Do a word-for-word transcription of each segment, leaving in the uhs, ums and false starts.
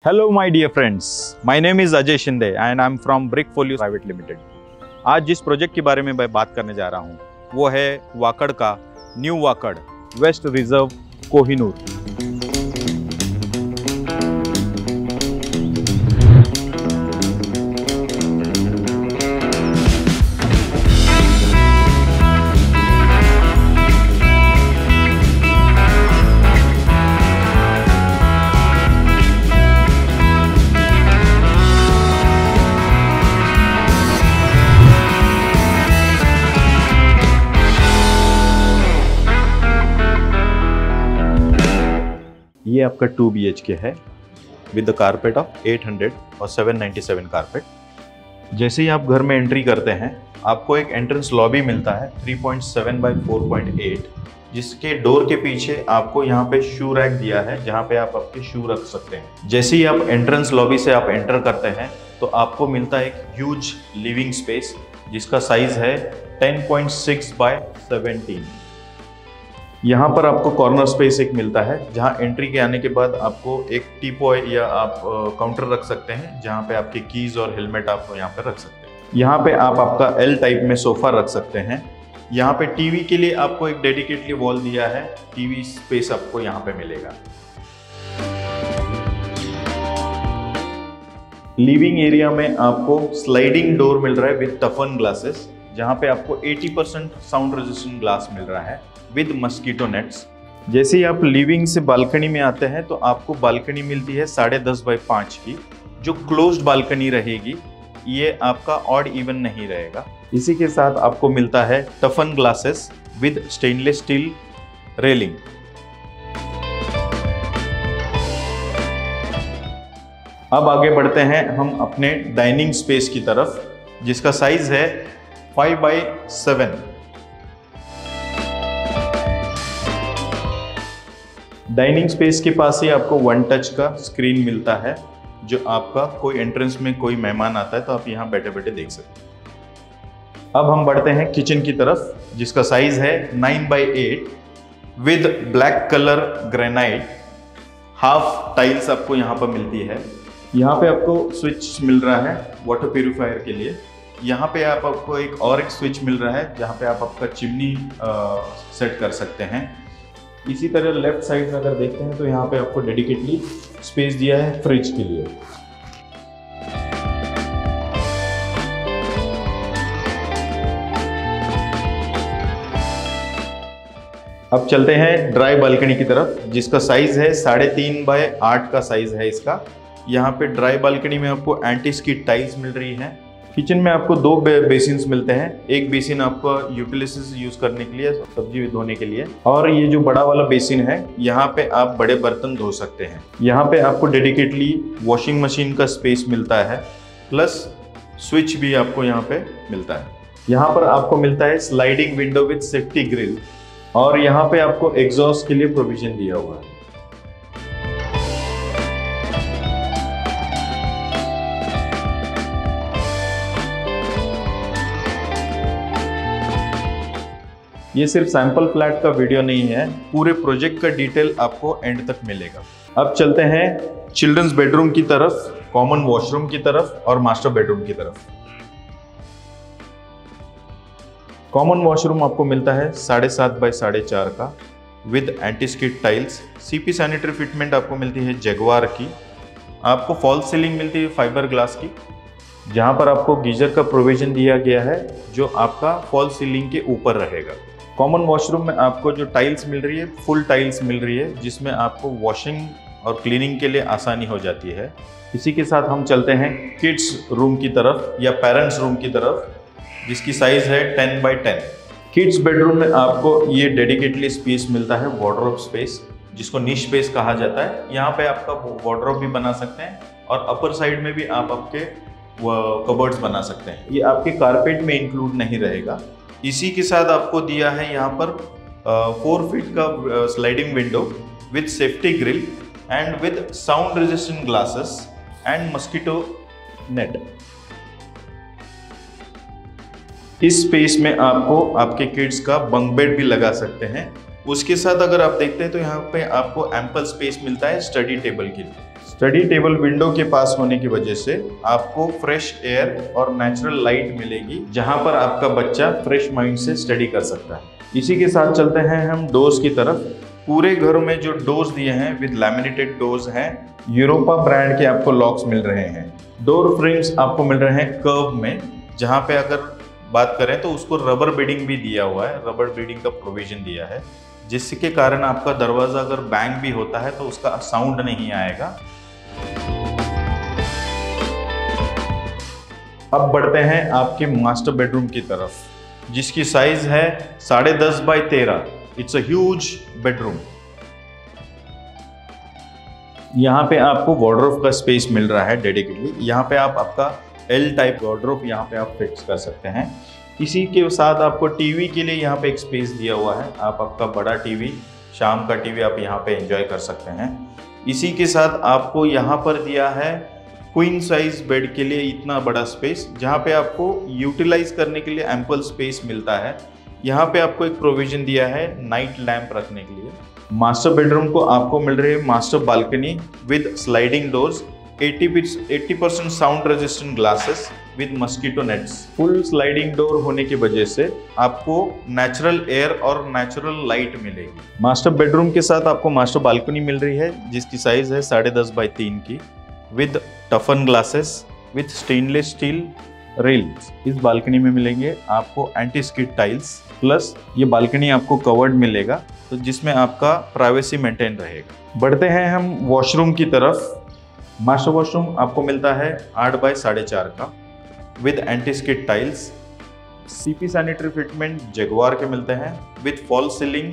Hello my dear friends, my name is Ajay Shinde and I'm from Brickfolio Private Limited। आज जिस project के बारे में मैं बात करने जा रहा हूँ वो है वाकड़ का new Wakad west reserve Kohinoor. ये आपका टू बी एच के है with the carpet of eight hundred और सेवन नाइंटी सेवन कारपेट। जैसे ही आप घर में एंट्री करते हैं आपको एक एंट्रेंस लॉबी मिलता है three point seven by four point eight, जिसके डोर के पीछे आपको यहाँ पे शू रैक दिया है जहाँ पे आप आपके शू रख सकते हैं। जैसे ही आप एंट्रेंस लॉबी से आप एंटर करते हैं तो आपको मिलता है एक ह्यूज लिविंग स्पेस जिसका साइज है ten point six by seventeen. यहाँ पर आपको कॉर्नर स्पेस एक मिलता है जहाँ एंट्री के आने के बाद आपको एक टीपॉय या आप काउंटर रख सकते हैं जहाँ पे आपके कीज और हेलमेट आप यहाँ पे रख सकते हैं। यहाँ पे आप आपका एल टाइप में सोफा रख सकते हैं। यहाँ पे टीवी के लिए आपको एक डेडिकेटली वॉल दिया है, टीवी स्पेस आपको यहाँ पे मिलेगा। लिविंग एरिया में आपको स्लाइडिंग डोर मिल रहा है विद टफन ग्लासेस, जहाँ पे आपको अस्सी परसेंट साउंड रेजिस्टेंट ग्लास मिल रहा है विद मस्कीटो नेट्स। जैसे ही आप लिविंग से बालकनी में आते हैं तो आपको बालकनी मिलती है साढ़े दस बाई पाँच की, जो क्लोज्ड बालकनी रहेगी। ये आपका ऑड इवन नहीं रहेगा। इसी के साथ आपको मिलता है toughen glasses with stainless steel railing. अब आगे बढ़ते हैं हम अपने डाइनिंग स्पेस की तरफ, जिसका साइज है five by seven. Dining space के पास ही आपको वन टच का स्क्रीन मिलता है, जो आपका कोई एंट्रेंस में कोई मेहमान आता है तो आप यहाँ बैठे बैठे देख सकते हैं। अब हम बढ़ते हैं किचन की तरफ, जिसका साइज है nine by eight with black colour granite. Half tiles आपको यहाँ पर मिलती है। यहाँ पे आपको स्विच मिल रहा है वाटर प्यूरिफायर के लिए। यहाँ पे आप आपको एक और एक स्विच मिल रहा है जहाँ पे आप आपका चिमनी आ, सेट कर सकते हैं। इसी तरह लेफ्ट साइड में अगर देखते हैं तो यहाँ पे आपको डेडिकेटली स्पेस दिया है फ्रिज के लिए। अब चलते हैं ड्राई बालकनी की तरफ, जिसका साइज है साढ़े तीन बाय आठ का साइज है इसका। यहाँ पे ड्राई बालकनी में आपको एंटी स्किड टाइल्स मिल रही हैं। किचन में आपको दो बेसिन्स मिलते हैं। एक बेसिन आपको यूटिलिटीज यूज करने के लिए, सब्जी धोने के लिए, और ये जो बड़ा वाला बेसिन है यहाँ पे आप बड़े बर्तन धो सकते हैं। यहाँ पे आपको डेडिकेटली वॉशिंग मशीन का स्पेस मिलता है, प्लस स्विच भी आपको यहाँ पे मिलता है। यहाँ पर आपको मिलता है sliding window with safety grill, और यहाँ पे आपको एग्जॉस्ट के लिए प्रोविजन दिया हुआ है। ये सिर्फ सैंपल फ्लैट का वीडियो नहीं है, पूरे प्रोजेक्ट का डिटेल आपको एंड तक मिलेगा। अब चलते हैं चिल्ड्रंस बेडरूम की तरफ, कॉमन वॉशरूम की तरफ और मास्टर बेडरूम की तरफ। कॉमन वॉशरूम आपको मिलता है साढ़े सात बाई साढ़े चार का with anti skid tiles. CP sanitary fitment आपको मिलती है जगुआर की। आपको फॉल सीलिंग मिलती है फाइबर ग्लास की, जहाँ पर आपको गीजर का प्रोविजन दिया गया है जो आपका फॉल सीलिंग के ऊपर रहेगा। कॉमन वॉशरूम में आपको जो टाइल्स मिल रही है फुल टाइल्स मिल रही है, जिसमें आपको वॉशिंग और क्लीनिंग के लिए आसानी हो जाती है। इसी के साथ हम चलते हैं किड्स रूम की तरफ या पेरेंट्स रूम की तरफ, जिसकी साइज है ten by ten. Kids bedroom में आपको ये डेडिकेटली स्पेस मिलता है, वार्डरोब स्पेस, जिसको निश स्पेस कहा जाता है। यहाँ पे आपका वार्डरोब भी बना सकते हैं और अपर साइड में भी आप आपके कबर्ड्स बना सकते हैं। ये आपके कारपेट में इंक्लूड नहीं रहेगा। इसी के साथ आपको दिया है यहाँ पर फोर फीट का sliding window with safety grill and with sound resistant glasses and mosquito net. इस स्पेस में आपको आपके किड्स का बंक बेड भी लगा सकते हैं। उसके साथ अगर आप देखते हैं तो यहाँ पे आपको एम्पल स्पेस मिलता है स्टडी टेबल के लिए। स्टडी टेबल विंडो के पास होने की वजह से आपको फ्रेश एयर और नेचुरल लाइट मिलेगी, जहां पर आपका बच्चा फ्रेश माइंड से स्टडी कर सकता है। इसी के साथ चलते हैं हम डोर्स की तरफ। पूरे घर में जो डोर्स दिए हैं विद लैमिनेटेड डोर्स हैं, यूरोपा ब्रांड के आपको लॉक्स मिल रहे हैं। डोर फ्रेम्स आपको मिल रहे हैं कर्व में, जहां पे अगर बात करें तो उसको रबर बीडिंग भी दिया हुआ है, रबर बीडिंग का प्रोविजन दिया है, जिसके कारण आपका दरवाजा अगर बैंग भी होता है तो उसका साउंड नहीं आएगा। अब बढ़ते हैं आपके मास्टर बेडरूम की तरफ, जिसकी साइज है साढ़े दस बाई तेरह। It's a huge bedroom. यहाँ पे आपको वार्डरोब का स्पेस मिल रहा है डेडिकेटली। यहाँ पे आप आपका एल टाइप वार्डरोब यहाँ पे आप फिक्स कर सकते हैं। इसी के साथ आपको टीवी के लिए यहाँ पे एक स्पेस दिया हुआ है। आप आपका बड़ा टीवी, शाम का टीवी आप यहाँ पे एंजॉय कर सकते हैं। इसी के साथ आपको यहाँ पर दिया है क्वीन साइज बेड के लिए इतना बड़ा स्पेस, जहाँ पे आपको यूटिलाइज करने के लिए एम्पल स्पेस मिलता है। यहाँ पे आपको एक प्रोविजन दिया है नाइट लैंप रखने के लिए। मास्टर बेडरूम को आपको मिल रही है master balcony with sliding doors, अस्सी percent sound resistant glasses with mosquito nets. Full sliding door होने की वजह से आपको नेचुरल एयर और नेचुरल लाइट मिलेगी। मास्टर बेडरूम के साथ आपको मास्टर बालकनी मिल रही है, जिसकी साइज है साढ़े दस बाई तीन की, with toughen glasses with stainless steel rails. इस बालकनी में मिलेंगे आपको एंटी स्किड टाइल्स, प्लस ये बालकनी आपको कवर्ड मिलेगा, तो जिसमें आपका प्राइवेसी मेंटेन रहेगा। बढ़ते हैं हम वॉशरूम की तरफ। मास्टर वॉशरूम आपको मिलता है आठ बाई साढ़े चार का with anti skid tiles. CP sanitary fitment Jaguar के मिलते हैं विद फॉल सीलिंग।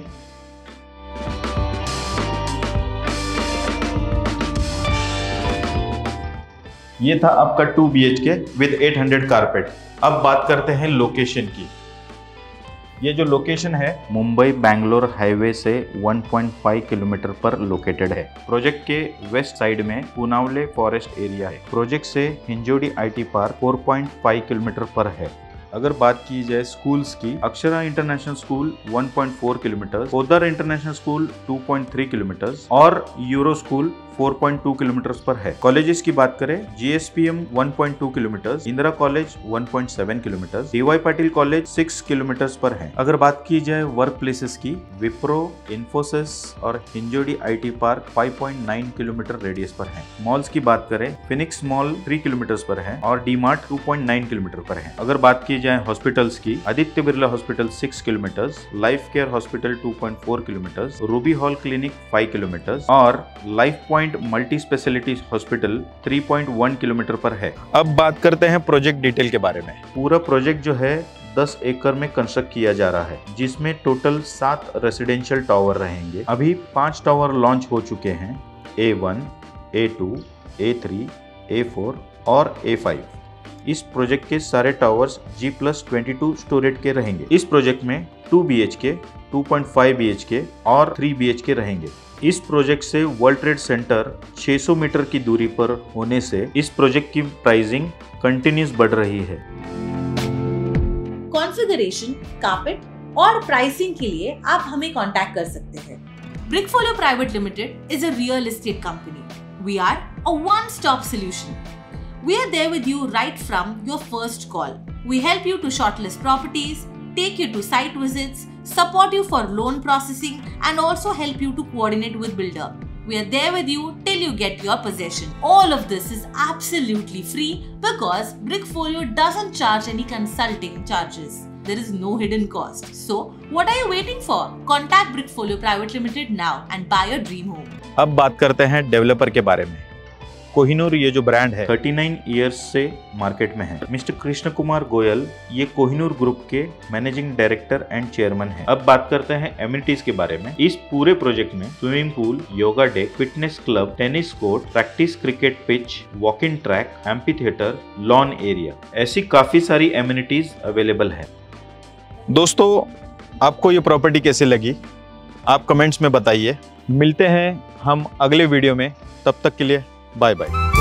ये था आपका two B H K with eight hundred carpet. अब बात करते हैं लोकेशन की। ये जो लोकेशन है मुंबई बेंगलोर हाईवे से वन पॉइंट फाइव किलोमीटर पर लोकेटेड है। प्रोजेक्ट के वेस्ट साइड में पुनावले फॉरेस्ट एरिया है। प्रोजेक्ट से Hinjewadi IT park four point five kilometre पर है। अगर बात की जाए स्कूल्स की, Akshara international school one point four kilometre, Poddar international school two point three kilometre और Euro school four point two kilometre पर है। कॉलेजेस की बात करें, GSPM one point two kilometre, Indira college one point seven kilometre, DY Patil college six kilometre पर है। अगर बात की जाए वर्क प्लेसेस की, विप्रो, इन्फोसिस और Hinjewadi IT park five point nine kilometre radius पर है। मॉल्स की बात करें, फिनिक्स मॉल थ्री किलोमीटर पर है और D Mart two point nine kilometre पर है। अगर बात की जाए हॉस्पिटल्स की, Aditya Birla Hospital six kilometre, Life Care Hospital two point four kilometre, Ruby Hall Clinic five kilometre और Life Point Multi Speciality Hospital three point one kilometre पर है। अब बात करते हैं प्रोजेक्ट डिटेल के बारे में। पूरा प्रोजेक्ट जो है दस एकड़ में कंस्ट्रक्ट किया जा रहा है, जिसमें टोटल सात रेसिडेंशियल टावर रहेंगे। अभी पांच टावर लॉन्च हो चुके हैं, A one, A two, A three, A four और ए फाइव। इस प्रोजेक्ट के सारे towers G plus twenty two storeys के रहेंगे। इस प्रोजेक्ट में two B H K, two point five B H K और थ्री बी एच के रहेंगे। इस प्रोजेक्ट से वर्ल्ड ट्रेड सेंटर छह सौ मीटर की दूरी पर होने से इस प्रोजेक्ट की प्राइसिंग कंटिन्यूस बढ़ रही है। कॉन्फ़िगरेशन, कारपेट और प्राइसिंग के लिए आप हमें कांटेक्ट कर सकते हैं। Brickfolio private limited is a real estate company. We are a one stop solution. We are there with you right from your first call. We help you to shortlist properties, take you to site visits, support you for loan processing and also help you to coordinate with builder. We are there with you till you get your possession. All of this is absolutely free because Brickfolio doesn't charge any consulting charges. There is no hidden cost. So, what are you waiting for? Contact Brickfolio Private Limited now and buy your dream home. अब बात करते हैं developer के बारे में। कोहिनूर ये जो brand है थर्टी नाइन इयर्स से मार्केट में है। मिस्टर कृष्ण कुमार गोयल ये कोहिनूर ग्रुप के मैनेजिंग डायरेक्टर एंड चेयरमैन है। अब बात करते हैं एमिनिटीज के बारे में। इस पूरे प्रोजेक्ट में swimming pool, yoga deck, fitness club, tennis court, practice cricket pitch, walk in track, amphitheatre, lawn area, ऐसी काफी सारी एमिनिटीज अवेलेबल है। दोस्तों, आपको ये प्रॉपर्टी कैसे लगी आप कमेंट्स में बताइए। मिलते हैं हम अगले वीडियो में, तब तक के लिए बाय बाय।